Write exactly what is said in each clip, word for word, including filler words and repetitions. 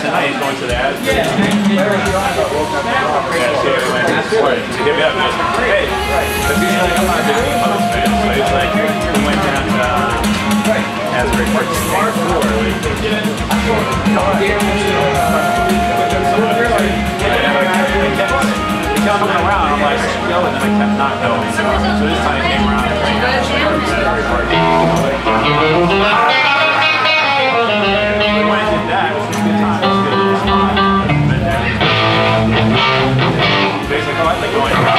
tonight he's going to the ads. Yeah. Yeah, so he went this morning. He hit me up and he was like, hey, because he's like, I'm not a big Cubs fan, so he's like, we went down to uh, Asbury Park to see the floor. He kept coming around, I'm like, go, and then I kept not going. So this time he came around and bring out Asbury Park. When I did that, it was a good time. It was good. It was fun. Basically, oh, I think going around.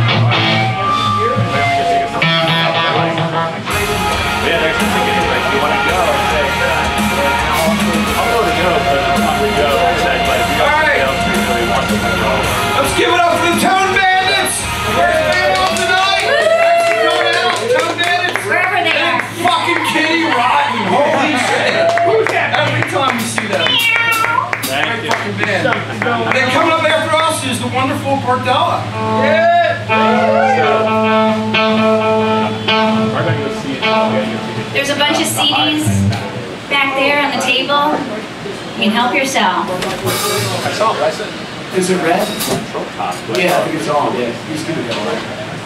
Yeah, there's some tickets. Like, you want to go? I say, I'll go to go, but I'll probably go. I said, but if you got somebody else who really wants to go. Let's give it up for the Tone Bandits! First band on tonight! Going out, Tone Bandits! Wherever they are. Fucking Kitty Rotten! Holy shit! Who's that? Every time we see them. Thank you. Fucking band. And then coming up after us is the wonderful Bardella. Yeah! There's a bunch of C Ds back there on the table. You can help yourself. I saw it. I said, is it red? Top, Yeah, I think it's on. Yeah, he's gonna go right.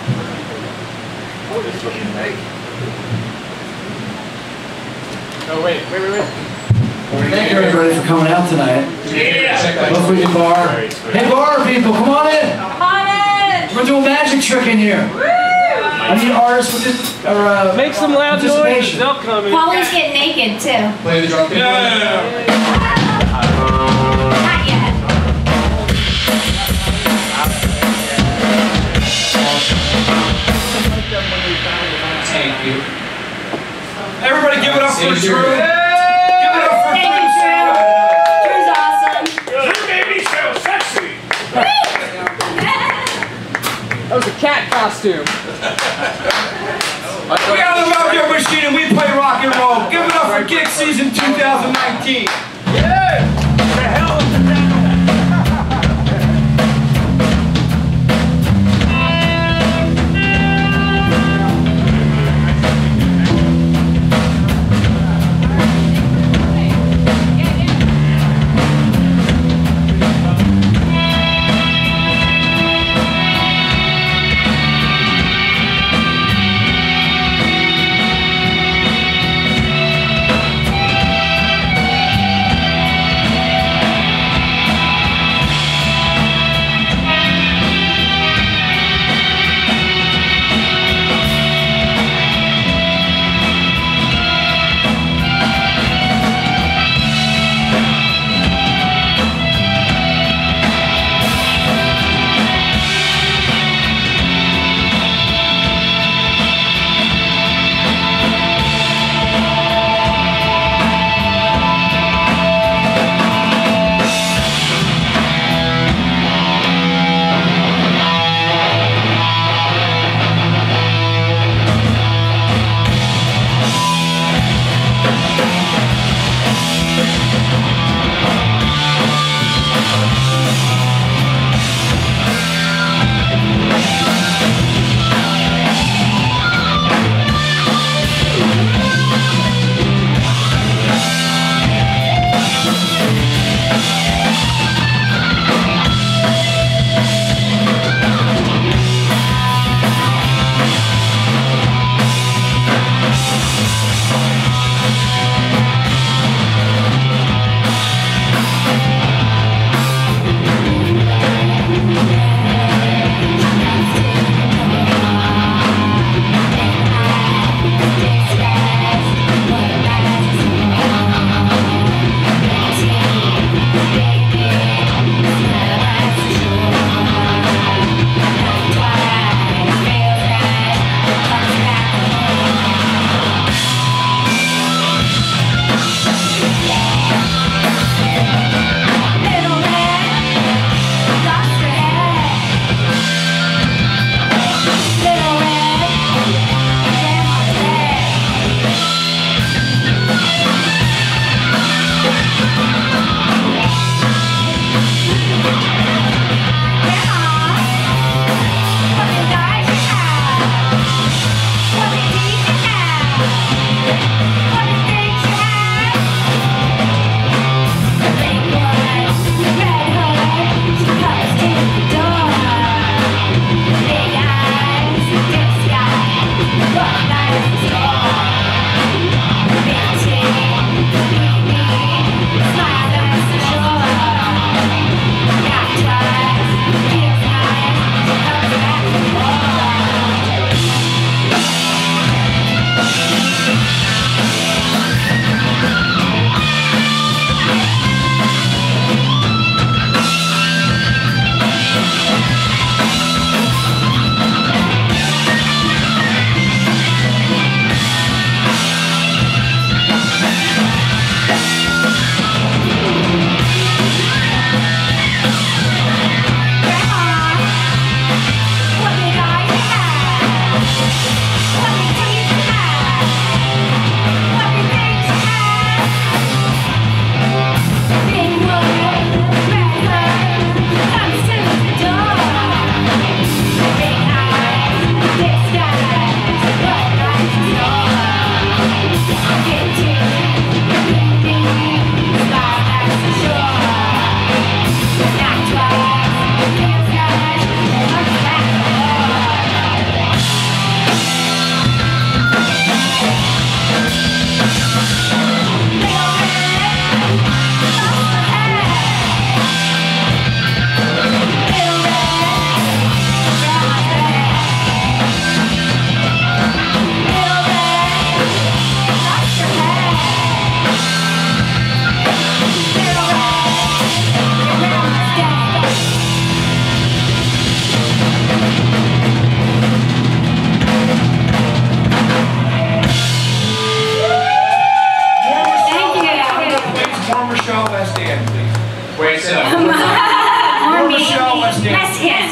Oh, wait, wait, wait, wait. Thank you everybody for coming out tonight. Yeah! Hopefully we can bar. Hey bar people, come on in! Come on in! We're doing a magic trick in here. I need artists with this, or uh, make some loud noise. They'll come in. Paulie's getting naked too. Play the drum. Yeah! Not yet. Thank you. Everybody give it up for Drew. Give it up for Thank Drew. you, Drew. Drew's awesome. Drew made me so sexy. That was a cat costume. We are the Mojo Machine and we play rock and roll. Give it up for Gig Season two thousand nineteen. Yeah! The hell is the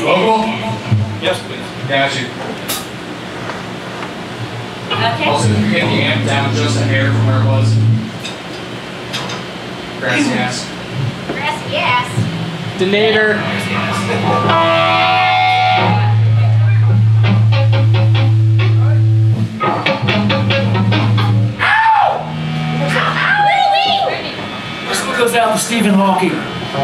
Vocal? Yes, please. Got you. Okay. Also, if you get the amp down just a hair from where it was. Grassy ass. Grassy ass. Denator. This one goes out to Stephen Hawking.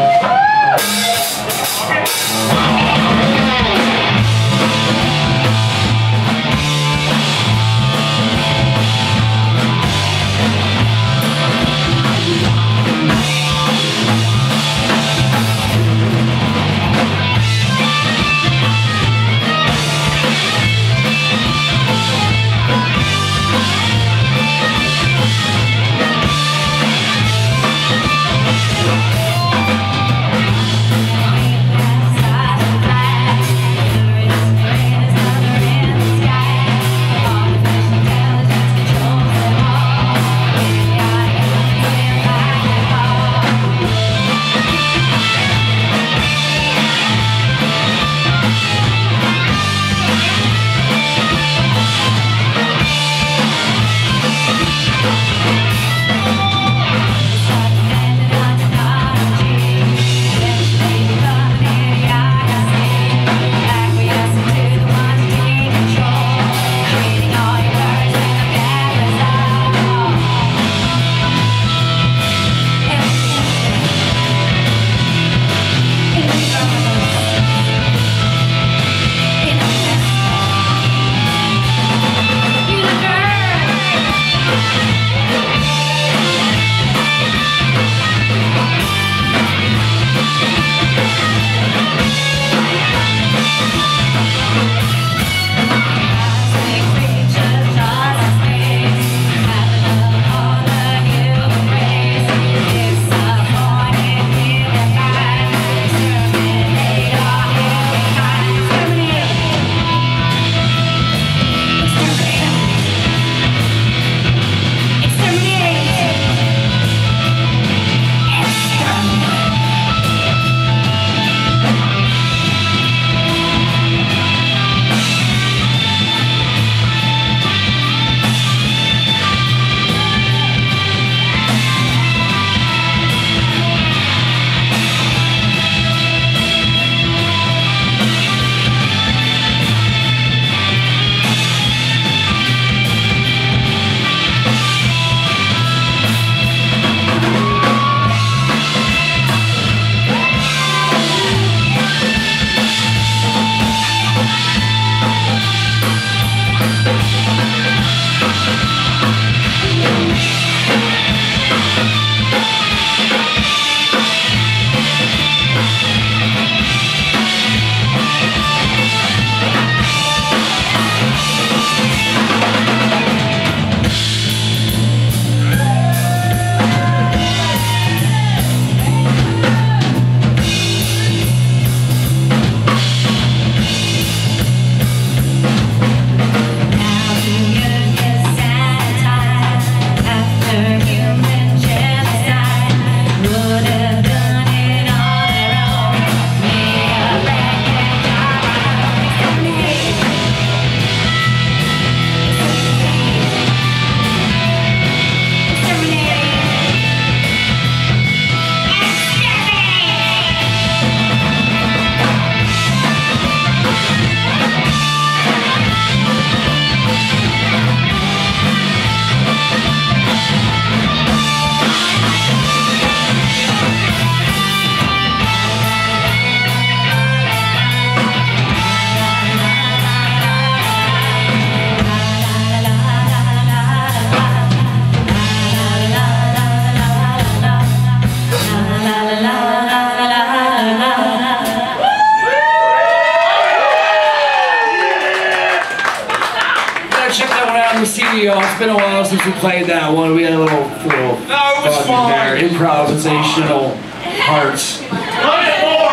It's been a while since we played that one. We had a little, little No, it was fun. there, improvisational parts. Play it more.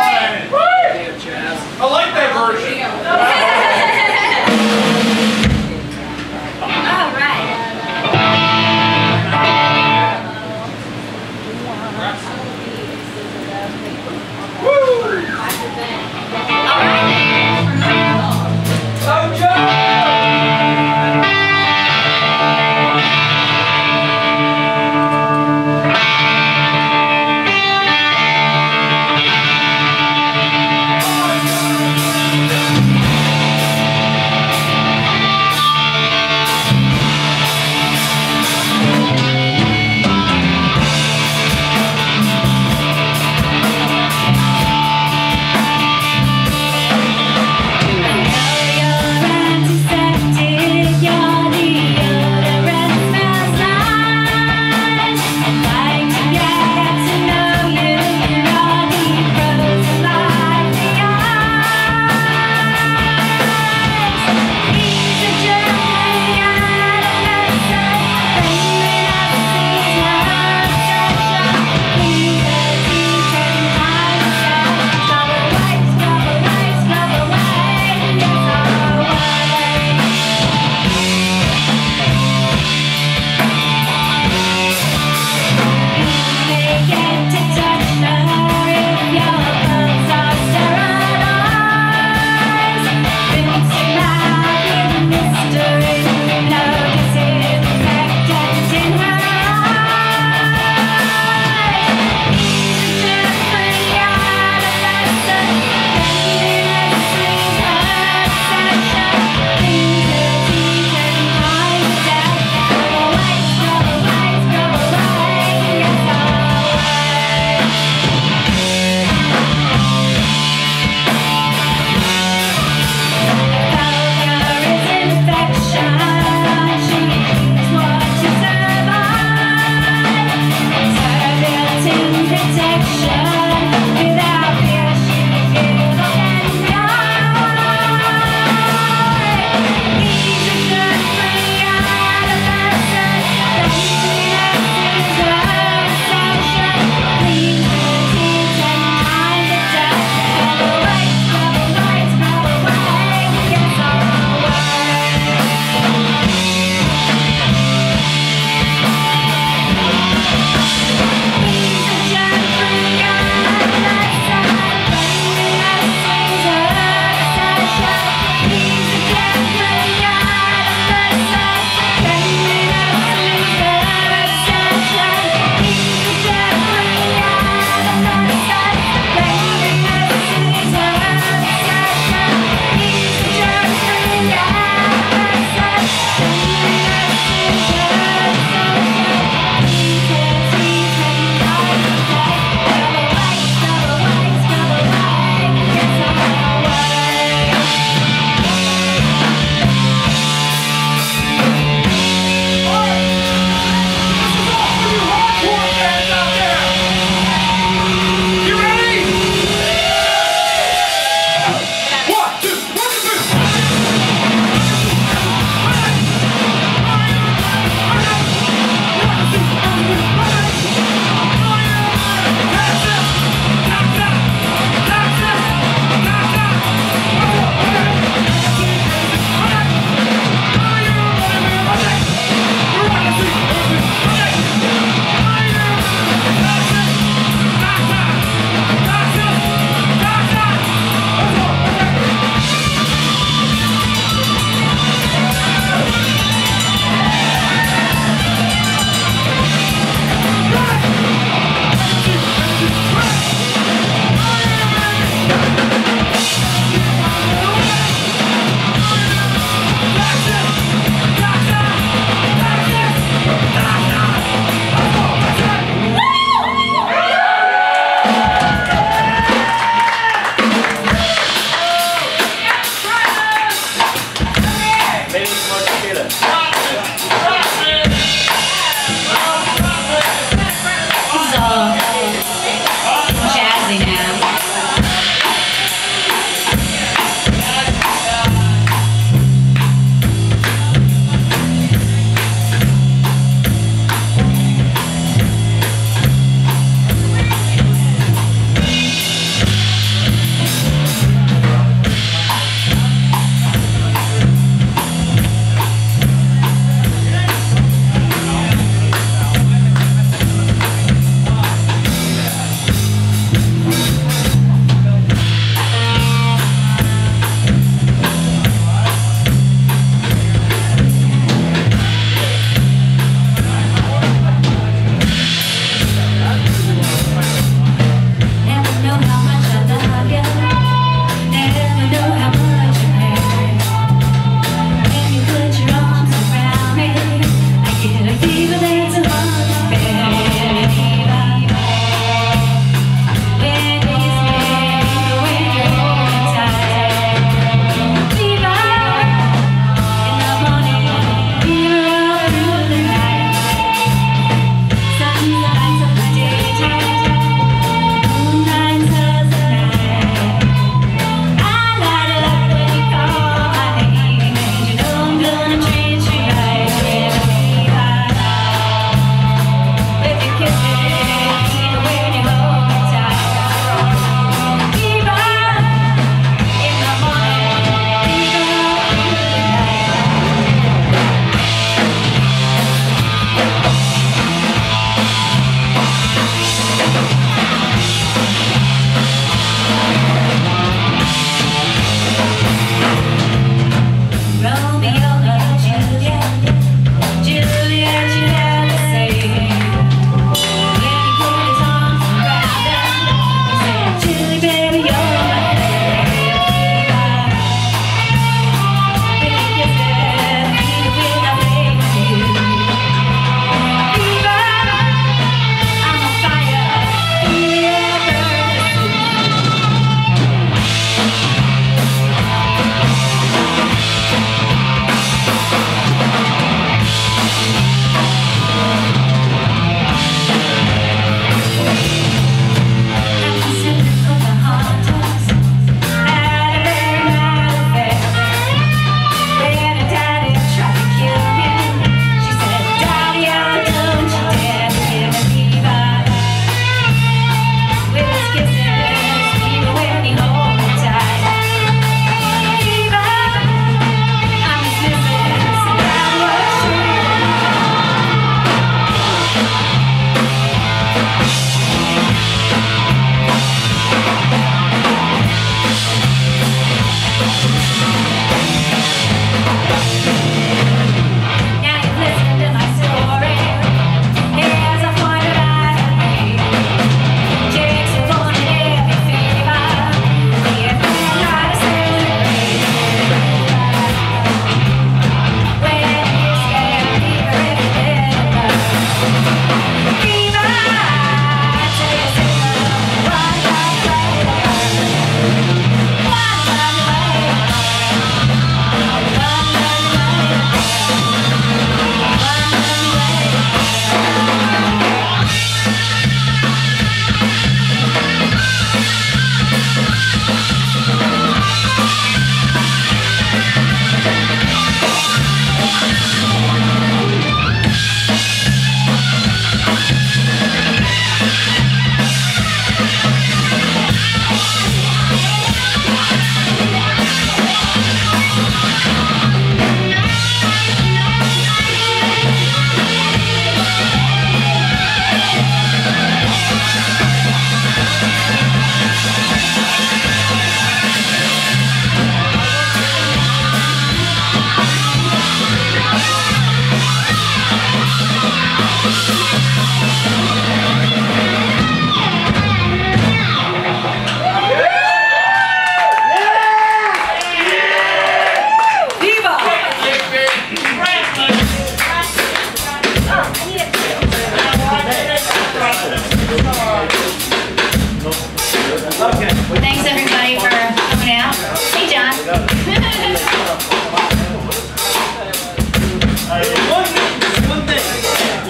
I like that version. All right. Woo! All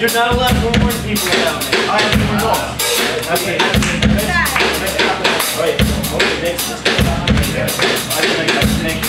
You're not allowed to warn people about me. I have to warn all. Okay. Wait, okay, next. I think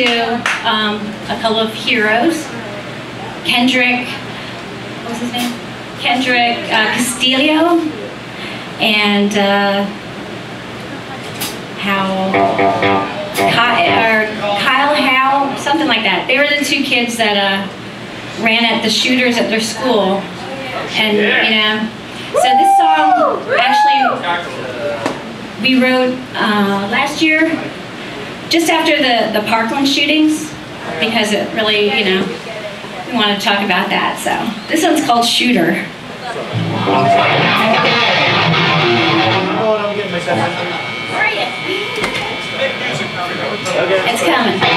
to um, a couple of heroes. Kendrick, what was his name? Kendrick uh, Castillo and uh, Howell, Ky or Kyle Howe, something like that. They were the two kids that uh, ran at the shooters at their school. And, you know, so this song actually we wrote uh, last year, just after the, the Parkland shootings, because it really, you know, we want to talk about that. So this one's called Shooter. Where are you? It's coming.